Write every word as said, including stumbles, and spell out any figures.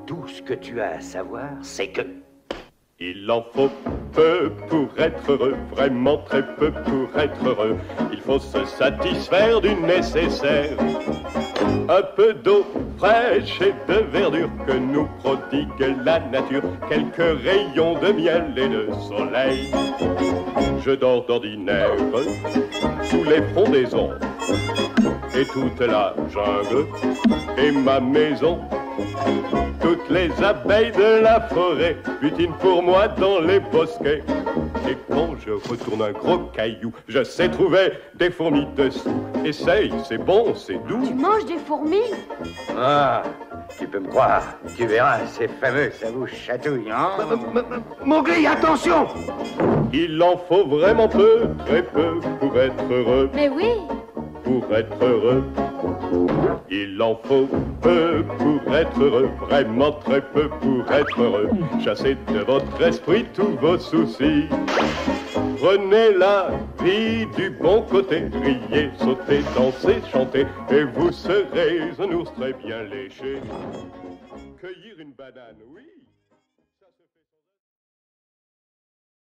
Tout ce que tu as à savoir, c'est que... Il en faut peu pour être heureux, vraiment très peu pour être heureux. Il faut se satisfaire du nécessaire. Un peu d'eau fraîche et de verdure que nous prodigue la nature. Quelques rayons de miel et de soleil. Je dors d'ordinaire sous les frondaisons. Et toute la jungle est ma maison. Toutes les abeilles de la forêt butinent pour moi dans les bosquets. Et quand je retourne un gros caillou, je sais trouver des fourmis dessous. Essaye, c'est bon, c'est doux. Tu manges des fourmis? Ah, tu peux me croire. Tu verras, c'est fameux, ça vous chatouille, hein? Mowgli, attention! Il en faut vraiment peu, très peu, pour être heureux. Mais oui! Pour être heureux. Il en faut peu pour être heureux, vraiment très peu pour être heureux. Chassez de votre esprit tous vos soucis. Prenez la vie du bon côté, riez, sautez, dansez, chantez, et vous serez un ours très bien léché. Cueillir une banane, oui.